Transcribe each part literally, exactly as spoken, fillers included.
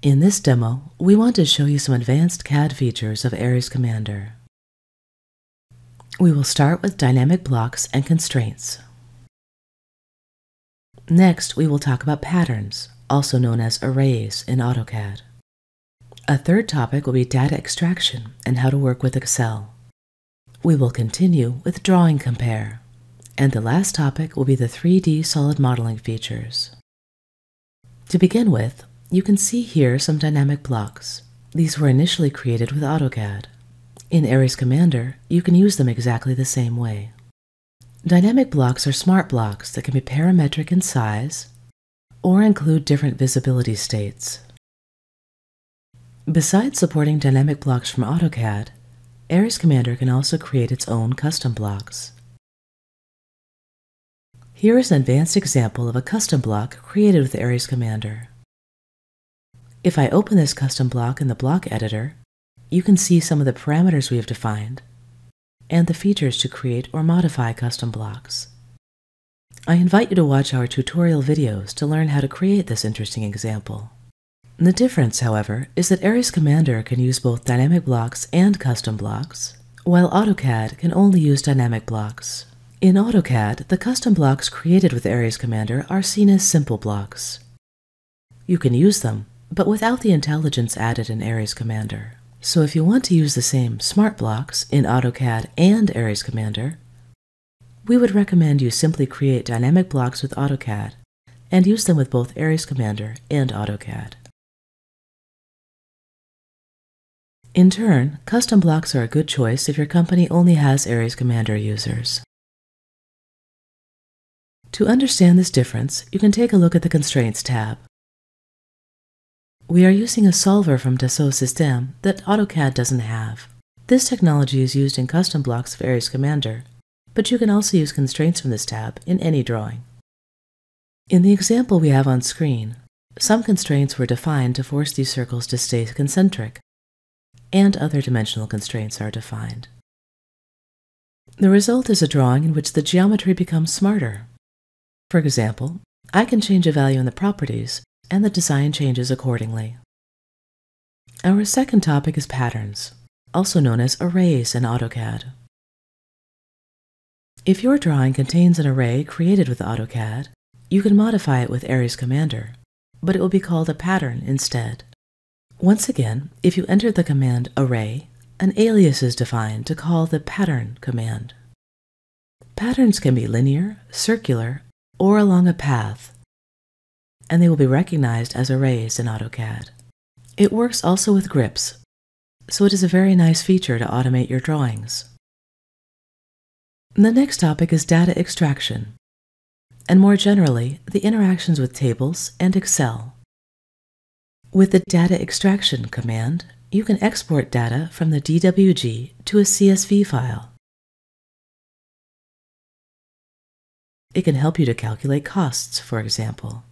In this demo, we want to show you some advanced C A D features of ARES Commander. We will start with dynamic blocks and constraints. Next, we will talk about patterns, also known as arrays in AutoCAD. A third topic will be data extraction and how to work with Excel. We will continue with drawing compare. And the last topic will be the three D solid modeling features. To begin with, you can see here some dynamic blocks. These were initially created with AutoCAD. In ARES Commander, you can use them exactly the same way. Dynamic blocks are smart blocks that can be parametric in size or include different visibility states. Besides supporting dynamic blocks from AutoCAD, ARES Commander can also create its own custom blocks. Here is an advanced example of a custom block created with ARES Commander. If I open this custom block in the block editor, you can see some of the parameters we have defined and the features to create or modify custom blocks. I invite you to watch our tutorial videos to learn how to create this interesting example. The difference, however, is that ARES Commander can use both dynamic blocks and custom blocks, while AutoCAD can only use dynamic blocks. In AutoCAD, the custom blocks created with ARES Commander are seen as simple blocks. You can use them, but without the intelligence added in ARES Commander. So if you want to use the same smart blocks in AutoCAD and ARES Commander, we would recommend you simply create dynamic blocks with AutoCAD and use them with both ARES Commander and AutoCAD. In turn, custom blocks are a good choice if your company only has ARES Commander users. To understand this difference, you can take a look at the Constraints tab. We are using a solver from Dassault Systemes that AutoCAD doesn't have. This technology is used in custom blocks of ARES Commander, but you can also use constraints from this tab in any drawing. In the example we have on screen, some constraints were defined to force these circles to stay concentric, and other dimensional constraints are defined. The result is a drawing in which the geometry becomes smarter. For example, I can change a value in the properties, and the design changes accordingly. Our second topic is patterns, also known as arrays in AutoCAD. If your drawing contains an array created with AutoCAD, you can modify it with ARES Commander, but it will be called a pattern instead. Once again, if you enter the command array, an alias is defined to call the pattern command. Patterns can be linear, circular, or along a path, and they will be recognized as arrays in AutoCAD. It works also with grips, so it is a very nice feature to automate your drawings. The next topic is data extraction, and more generally, the interactions with tables and Excel. With the Data Extraction command, you can export data from the D W G to a C S V file. It can help you to calculate costs, for example.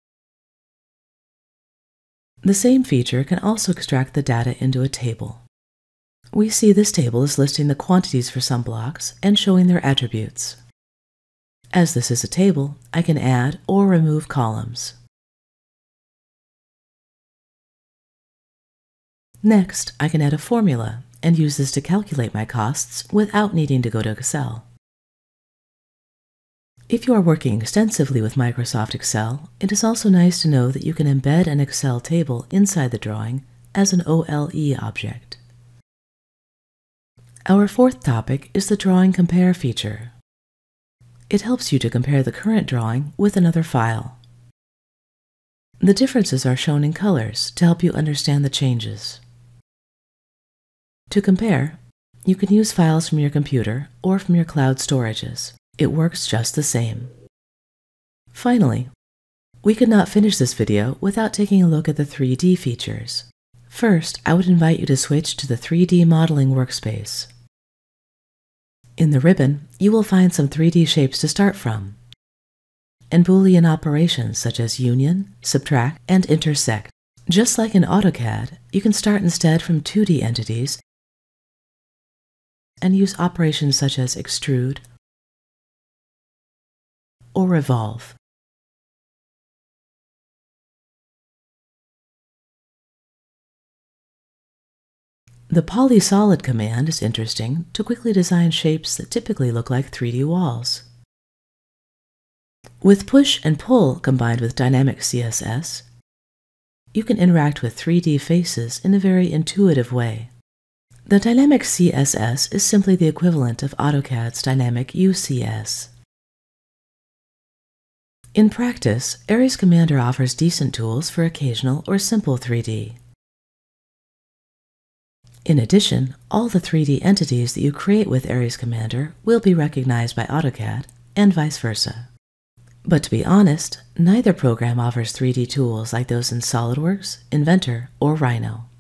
The same feature can also extract the data into a table. We see this table is listing the quantities for some blocks and showing their attributes. As this is a table, I can add or remove columns. Next, I can add a formula and use this to calculate my costs without needing to go to Excel. If you are working extensively with Microsoft Excel, it is also nice to know that you can embed an Excel table inside the drawing as an O L E object. Our fourth topic is the Drawing Compare feature. It helps you to compare the current drawing with another file. The differences are shown in colors to help you understand the changes. To compare, you can use files from your computer or from your cloud storages. It works just the same. Finally, we could not finish this video without taking a look at the three D features. First, I would invite you to switch to the three D modeling workspace. In the ribbon, you will find some three D shapes to start from, and Boolean operations such as union, subtract, and intersect. Just like in AutoCAD, you can start instead from two D entities and use operations such as Extrude or Revolve. The Polysolid command is interesting to quickly design shapes that typically look like three D walls. With push and pull combined with dynamic C S S, you can interact with three D faces in a very intuitive way. The dynamic C S S is simply the equivalent of AutoCAD's dynamic U C S. In practice, ARES Commander offers decent tools for occasional or simple three D. In addition, all the three D entities that you create with ARES Commander will be recognized by AutoCAD, and vice versa. But to be honest, neither program offers three D tools like those in SolidWorks, Inventor, or Rhino.